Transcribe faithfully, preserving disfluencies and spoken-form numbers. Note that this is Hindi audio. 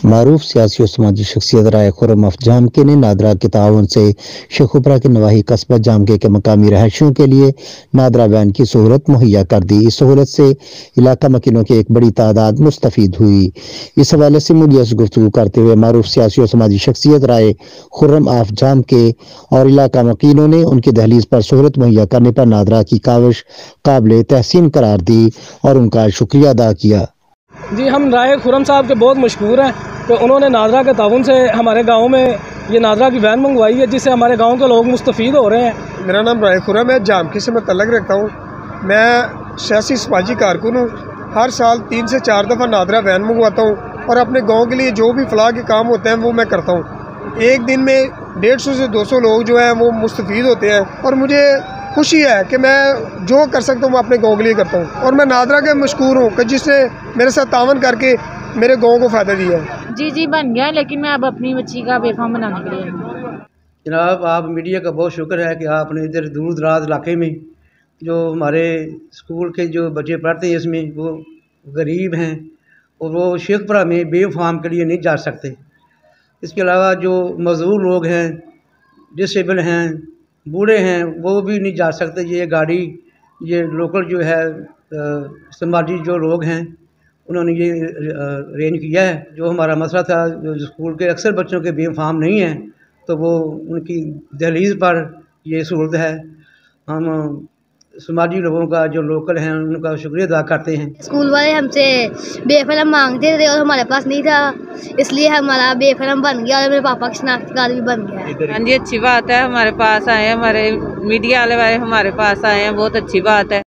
मारूफ सियासी और समाजी शख्सियत राय खुर्रम अफ जामके ने नादरा के ताउन से शेखुपरा के नवाही कस्बा जामके के मकामी रहायशियों के लिए नादरा वैन की सहूलत मुहैया कर दी। इस सहूलत से इलाका मकीनों की एक बड़ी तादाद मुस्तफीद हुई। इस हवाले से मीडिया से गुफ्तगू करते हुए मारूफ सियासी और समाजी शख्सियत राय खुर्रम अफ जामके और इलाका मकीनों ने उनकी दहलीज पर सहूलत मुहैया करने पर नादरा की काविश काबिल तहसीन करार दी और उनका शुक्रिया अदा किया। जी, हम राय खुर्रम साहब के बहुत मशहूर हैं कि उन्होंने नादरा के ताउन से हमारे गांव में ये नादरा की वैन मंगवाई है, जिससे हमारे गांव के लोग मुस्तफ़ीद हो रहे हैं। मेरा नाम राय खुर्रम है, जामके से मैं तल्लक रखता हूँ। मैं सियासी समाजी कारकुन हूँ। हर साल तीन से चार दफ़ा नादरा वैन मंगवाता हूँ और अपने गाँव के लिए जो भी फलाह के काम होते हैं वो मैं करता हूँ। एक दिन में डेढ़ सौ से दो सौ लोग जो हैं वो मुस्तफ़ीद होते हैं और मुझे खुशी है कि मैं जो कर सकता हूँ मैं अपने गांव के लिए करता हूँ। और मैं नादरा के मशहूर हूँ कि जिसने मेरे साथ तावन करके मेरे गांव को फ़ायदा दिया है। जी जी बन गया, लेकिन मैं अब अपनी बच्ची का बेफाम बनाने के लिए। जनाब, आप मीडिया का बहुत शुक्र है कि आपने इधर दूर दराज इलाके में जो हमारे स्कूल के जो बच्चे पढ़ते हैं इसमें वो गरीब हैं और वो शेखपुरा में बेफाम के लिए नहीं जा सकते। इसके अलावा जो मजदूर लोग हैं, डिसेबल हैं, बूढ़े हैं, वो भी नहीं जा सकते। ये गाड़ी ये लोकल जो है समाजी जो लोग हैं उन्होंने ये अरेंज किया है। जो हमारा मसला था, जो स्कूल के अक्सर बच्चों के बेफाम नहीं हैं तो वो उनकी दहलीज पर ये सहूलत है। हम समाजी लोगों का जो लोकल हैं उनका शुक्रिया अदा करते हैं। स्कूल वाले हमसे बेफरम मांगते थे और हमारे पास नहीं था, इसलिए हमारा बेफरम बन गया और मेरे पापा की शनाख्ती कार्ड भी बन गया। हाँ जी, अच्छी बात है, हमारे पास आए हैं, हमारे मीडिया वाले वाले हमारे पास आए हैं, बहुत अच्छी बात है।